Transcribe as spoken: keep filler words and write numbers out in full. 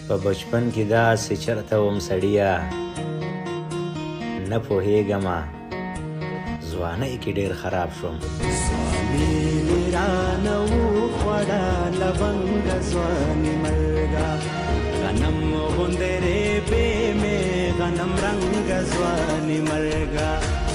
په بچپن کې داسې چرته وم سړیه نه پوهېږمه ځوانۍ کې ډېر خراب شوم ځواني مې رانه وخوړه لونګه ځواني ملګه غنم غوندې ریبې مې غنم رنګه ځواني ملګه